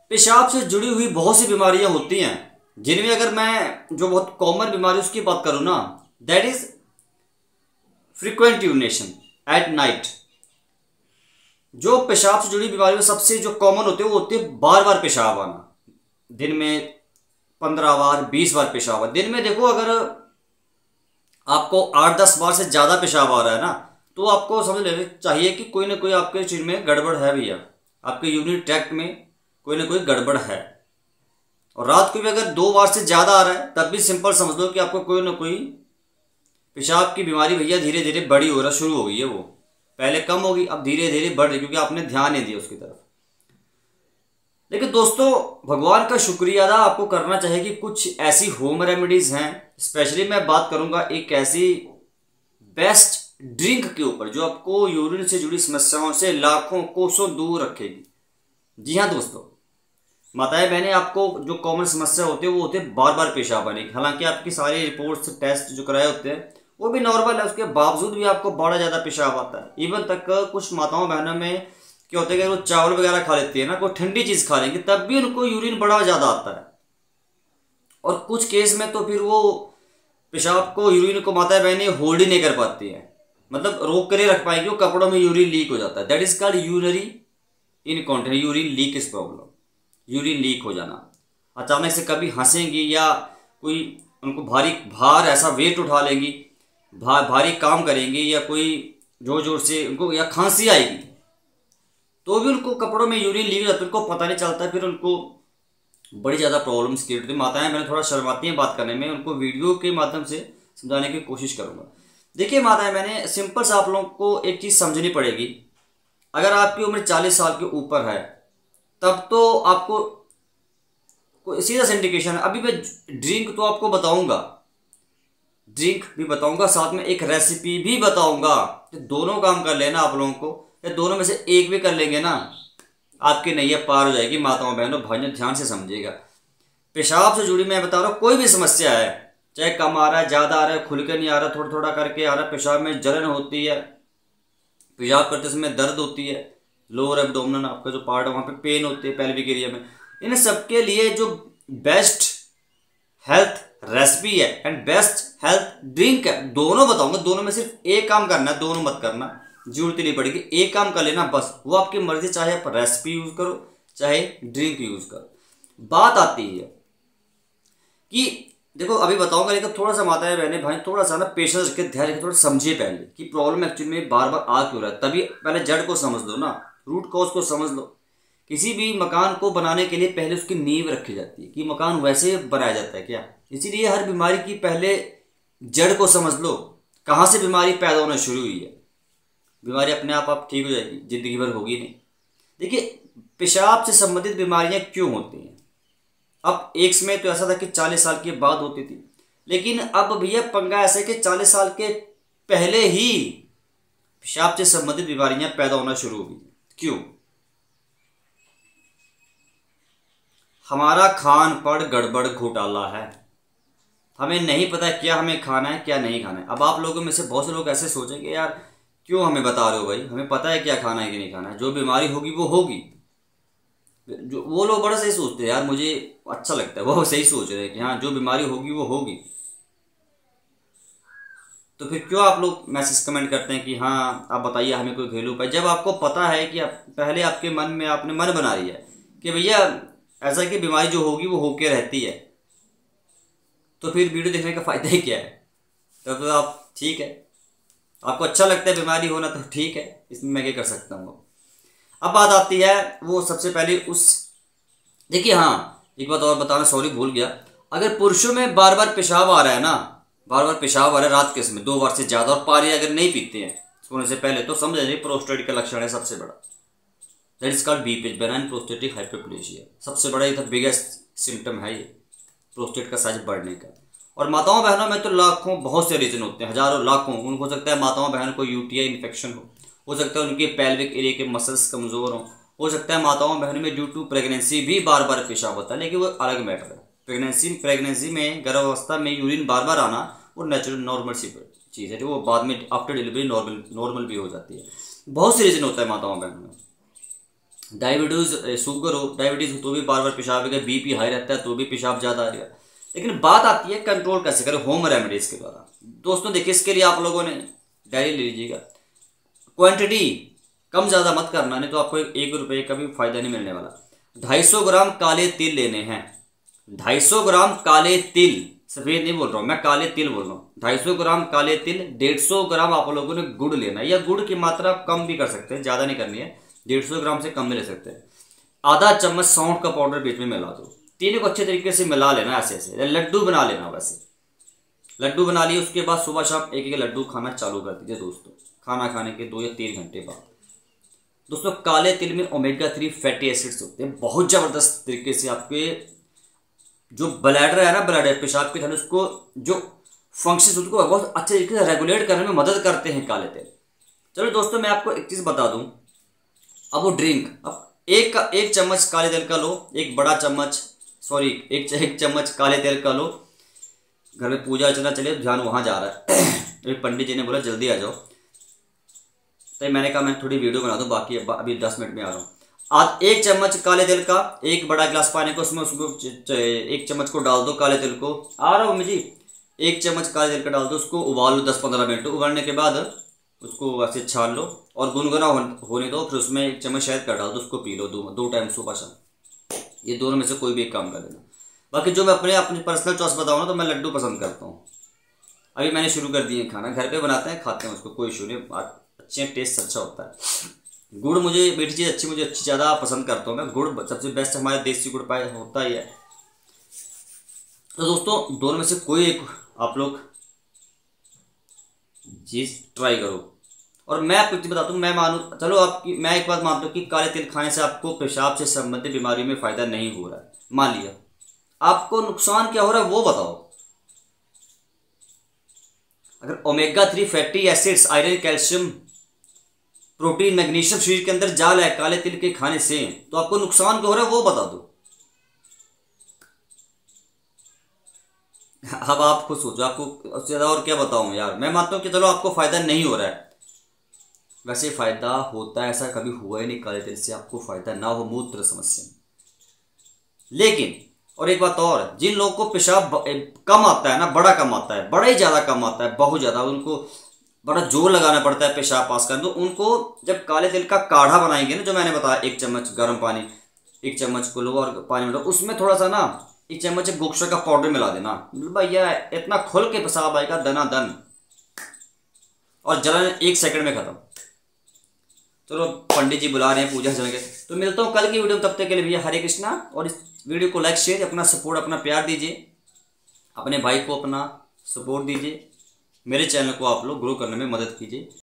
पेशाब से जुड़ी हुई बहुत सी बीमारियां होती हैं, जिनमें अगर मैं जो बहुत कॉमन बीमारी उसकी बात करूं ना, that is frequent urination at night. जो पेशाब से जुड़ी बीमारी में सबसे जो कॉमन होते हैं वो होते हैं बार बार पेशाब आना। दिन में 15 बार 20 बार पेशाब आना। दिन में देखो, अगर आपको 8-10 बार से ज़्यादा पेशाब आ रहा है ना, तो आपको समझ लेना चाहिए कि कोई ना कोई आपके शरीर में गड़बड़ है भैया, आपके यूरिन ट्रैक्ट में कोई ना कोई गड़बड़ है। और रात को भी अगर 2 बार से ज़्यादा आ रहा है, तब भी सिंपल समझ लो कि आपको कोई ना कोई पेशाब की बीमारी भैया धीरे धीरे बड़ी हो रहा शुरू हो गई है। वो पहले कम होगी, अब धीरे धीरे बढ़ रही, क्योंकि आपने ध्यान नहीं दिया उसकी तरफ। लेकिन दोस्तों, भगवान का शुक्रिया अदा आपको करना चाहिए कि कुछ ऐसी होम रेमेडीज हैं। स्पेशली मैं बात करूंगा एक ऐसी बेस्ट ड्रिंक के ऊपर जो आपको यूरिन से जुड़ी समस्याओं से लाखों कोसों दूर रखेगी। जी हाँ दोस्तों, माताएं बहनें, आपको जो कॉमन समस्या होती है वो होते हैं बार बार पेशाब आने की। हालांकि आपकी सारी रिपोर्ट्स टेस्ट जो कराए होते हैं वो भी नॉर्मल है, उसके बावजूद भी आपको बड़ा ज़्यादा पेशाब आता है। इवन तक कुछ माताओं बहनों में क्या होता है कि वो चावल वगैरह खा लेती है ना, कोई ठंडी चीज़ खा लेंगे, तब भी उनको यूरिन बड़ा ज़्यादा आता है। और कुछ केस में तो फिर वो पेशाब को, यूरिन को माताएं बहनें होल्ड ही नहीं कर पाती हैं, मतलब रोक कर ही रख पाएंगी, वो कपड़ों में यूरिन लीक हो जाता है। That is called urinary incontinence, urine leakage problem. Urine leak हो जाना, अचानक से कभी हंसेंगी या कोई उनको भारी भार ऐसा वेट उठा लेंगी, भारी काम करेंगे, या कोई जोर जोर से उनको या खांसी आएगी, तो भी उनको कपड़ों में यूरिन लीक हो जाता है, उनको पता नहीं चलता, फिर उनको बड़ी ज़्यादा प्रॉब्लम्स क्रिएट होती है। माताएं मैंने थोड़ा शर्माती हैं बात करने में, उनको वीडियो के माध्यम से समझाने की कोशिश करूँगा। देखिए माताएं, मैंने सिंपल से आप लोगों को एक चीज़ समझनी पड़ेगी। अगर आपकी उम्र 40 साल के ऊपर है, तब तो आपको सीधा सा इंडिकेशन है। अभी मैं ड्रिंक तो आपको बताऊंगा, ड्रिंक भी बताऊंगा, साथ में एक रेसिपी भी बताऊंगा। तो दोनों काम कर लेना आप लोगों को, या दोनों में से एक भी कर लेंगे ना, आपकी नैया पार हो जाएगी। माताओं बहनों भाइयों, ध्यान से समझिएगा। पेशाब से जुड़ी मैं बता रहा हूँ, कोई भी समस्या है, चाहे कम आ रहा है, ज़्यादा आ रहा है, खुल के नहीं आ रहा, थोड़ा थोड़ा करके आ रहा है, पेशाब में जलन होती है, पेशाब करते समय दर्द होती है, लोअर एब्डोमिनल आपका जो पार्ट है वहाँ पे पेन होती है, पेल्विक एरिया में, इन सबके लिए जो बेस्ट हेल्थ रेसिपी है एंड बेस्ट हेल्थ ड्रिंक है, दोनों बताऊंगा। दोनों में सिर्फ एक काम करना है, दोनों मत करना, जरूरत नहीं पड़ेगी, एक काम कर लेना बस, वो आपकी मर्जी, चाहे आप रेसिपी यूज करो चाहे ड्रिंक यूज करो। बात आती है कि देखो अभी बताऊंगा, लेकिन थोड़ा सा माताएं बहनें भाई थोड़ा सा ना पेशेंस रख के धैर्य रख, थोड़ा समझिए पहले कि प्रॉब्लम एक्चुअली में बार बार आ क्यों रहा है। तभी पहले जड़ को समझ लो ना, रूट कॉज को समझ लो। किसी भी मकान को बनाने के लिए पहले उसकी नींव रखी जाती है कि मकान वैसे बनाया जाता है क्या। इसीलिए हर बीमारी की पहले जड़ को समझ लो, कहाँ से बीमारी पैदा होना शुरू हुई है। बीमारी अपने आप ठीक हो जाएगी, जिंदगी भर होगी नहीं। देखिए, पेशाब से संबंधित बीमारियां क्यों होती हैं। अब एक समय तो ऐसा था कि 40 साल की बात होती थी, लेकिन अब भैया पंगा ऐसा है कि 40 साल के पहले ही पेशाब से संबंधित बीमारियां पैदा होना शुरू हो गई। क्यों? हमारा खान पर गड़बड़ घोटाला है, हमें नहीं पता क्या हमें खाना है क्या नहीं खाना है। अब आप लोगों में से बहुत से लोग ऐसे सोचेंगे, यार क्यों हमें बता रहे हो भाई, हमें पता है क्या खाना है कि नहीं खाना है, जो बीमारी होगी वो होगी। जो वो लोग बड़ा सही सोचते हैं यार, मुझे अच्छा लगता है वो सही सोच रहे हैं कि हाँ जो बीमारी होगी वो होगी। तो फिर क्यों आप लोग मैसेज कमेंट करते हैं कि हाँ आप बताइए हमें कोई घरेलू उपाय, जब आपको पता है कि पहले आपके मन में आपने मन बना लिया है कि भैया ऐसा कि बीमारी जो होगी वो होके रहती है, तो फिर वीडियो देखने का फायदा ही क्या है। तो आप ठीक है, आपको अच्छा लगता है बीमारी होना तो ठीक है, इसमें मैं क्या कर सकता हूँ। अब बात आती है वो सबसे पहले उस, देखिए हाँ एक बात और बताना, सॉरी भूल गया। अगर पुरुषों में बार बार पेशाब आ रहा है ना, बार बार पेशाब आ रहा है रात के समय 2 बार से ज़्यादा, और पानी अगर नहीं पीते हैं सोने से पहले, तो समझ लीजिए प्रोस्टेट का लक्षण है सबसे बड़ा। That is called BPH, benign prostatic hyperplasia. सबसे बड़ा ये बिगेस्ट सिम्टम है ये प्रोस्टेट का साइज बढ़ने का। और माताओं बहनों में तो लाखों बहुत से रीजन होते हैं, हजारों लाखों। उनको हो सकता है माताओं बहनों को यूटीआई इन्फेक्शन हो सकता है उनके पेल्विक एरिया के मसल्स कमजोर हो सकता है माताओं बहनों में ड्यू टू प्रेगनेंसी भी बार बार पेशाब होता है, लेकिन वो अलग मैटर है। प्रेगनेंसी में गर्भावस्था में यूरिन बार बार आना वो नेचुरल नॉर्मल सी चीज़ है, जो वो बाद में आफ्टर डिलीवरी नॉर्मल भी हो जाती है। बहुत से रीजन होता है माताओं बहनों में। डायबिटीज़ शुगर हो, डायबिटीज़ हो तो भी बार बार पेशाब आएगा, बीपी हाई रहता है तो भी पेशाब ज़्यादा आ जाएगा। लेकिन बात आती है कंट्रोल कैसे करें, होम रेमेडीज़ के द्वारा। दोस्तों देखिए, इसके लिए आप लोगों ने डायरी ले लीजिएगा, क्वांटिटी कम ज़्यादा मत करना, नहीं तो आपको 1 रुपये का भी फायदा नहीं मिलने वाला। 250 ग्राम काले तिल लेने हैं, 250 ग्राम काले तिल, सफ़ेद नहीं बोल रहा हूँ मैं, काले तिल बोल रहा हूँ। 250 ग्राम काले तिल, 150 ग्राम आप लोगों ने गुड़ लेना है, या गुड़ की मात्रा आप कम भी कर सकते हैं, ज़्यादा नहीं करनी है, 150 ग्राम से कम भी ले सकते हैं। आधा चम्मच सौंठ का पाउडर बीच में मिला दो, तीनों को अच्छे तरीके से मिला लेना, ऐसे ऐसे लड्डू बना लेना। वैसे लड्डू बना लिए, उसके बाद सुबह शाम एक एक लड्डू खाना चालू कर दीजिए दोस्तों, खाना खाने के 2 या 3 घंटे बाद। दोस्तों काले तिल में ओमेगा 3 फैटी एसिड्स होते हैं, बहुत ज़बरदस्त तरीके से आपके जो ब्लैडर है ना, ब्लैडर पेशाब की थैली, उसको जो फंक्शंस उसको बहुत अच्छे तरीके से रेगुलेट करने में मदद करते हैं काले तिल। चलो दोस्तों मैं आपको एक चीज़ बता दूं, अब वो ड्रिंक, अब एक चम्मच काले तिल का लो, एक बड़ा चम्मच, सॉरी एक चम्मच काले तिल का लो। घर में पूजा अर्चना चले, ध्यान वहाँ जा रहा है। पंडित जी ने बोला जल्दी आ जाओ, तो मैंने कहा मैं थोड़ी वीडियो बना दूँ, बाकी अभी 10 मिनट में आ रहा हूँ। आज 1 चम्मच काले तिल का, 1 बड़ा गिलास पानी को, उसमें उसको 1 चम्मच को डाल दो काले तिल को, आ रहा हूँ मम्मी जी, 1 चम्मच काले तिल का डाल दो, उसको उबाल लो 10-15 मिनट। उबालने के बाद उसको वैसे छान लो और गुनगुना होने दो, फिर उसमें 1 चम्मच शहद का डाल दो, उसको पी लो 2 टाइम सुबह शाम। ये दोनों में से कोई भी एक काम कर देना। बाकी जो मैं अपनी पर्सनल चॉइस बताऊँ ना, तो मैं लड्डू पसंद करता हूँ। अभी मैंने शुरू कर दिए खाना, घर पे बनाते हैं, खाते हैं उसको, कोई इशू नहीं, अच्छे टेस्ट अच्छा होता है। गुड़ मुझे मीठी चीज़ मुझे अच्छी ज़्यादा पसंद करता हूँ मैं, गुड़ सबसे बेस्ट हमारे देसी गुड़ पाए होता ही है। तो दोस्तों दोनों में से कोई एक आप लोग चीज़ ट्राई करो। और मैं आपको बता दूँ, मैं मानूँ, चलो आपकी मैं एक बात मानता हूँ कि काले तिल खाने से आपको पेशाब से संबंधित बीमारियों में फ़ायदा नहीं हो रहा है, मान लिया, आपको नुकसान क्या हो रहा है वो बताओ। अगर omega 3 fatty acids, iron, calcium, protein, magnesium शरीर के अंदर जाल है काले तिल के खाने से, तो आपको नुकसान क्या हो रहा है वो बता दो। अब आप खुद सोचो, आपको उससे ज़्यादा और क्या बताऊं यार। मैं मानता हूं कि चलो आपको फ़ायदा नहीं हो रहा है, वैसे फ़ायदा होता है, ऐसा कभी हुआ ही नहीं काले तिल से आपको फ़ायदा ना हो मूत्र समस्या में। लेकिन और एक बात और, जिन लोगों को पेशाब कम आता है ना, बड़ा कम आता है, बड़ा ही ज़्यादा कम आता है, बहुत ज़्यादा, उनको बड़ा जोर लगाना पड़ता है पेशाब पास करने, तो उनको जब काले तिल का काढ़ा बनाएंगे ना, जो मैंने बताया 1 चम्मच गर्म पानी, 1 चम्मच को लो और पानी में लो, उसमें थोड़ा सा ना 1 चम्मच गोक्षर का पाउडर मिला देना, भैया इतना खुल के पेशाब आएगा दनादन, और जलन 1 सेकंड में खत्म। चलो पंडित जी बुला रहे हैं पूजा चल के, तो मिलता हूँ कल की वीडियो में, तब तक के लिए भैया हरे कृष्णा। और इस वीडियो को लाइक शेयर, अपना सपोर्ट, अपना प्यार दीजिए, अपने भाई को अपना सपोर्ट दीजिए, मेरे चैनल को आप लोग ग्रो करने में मदद कीजिए।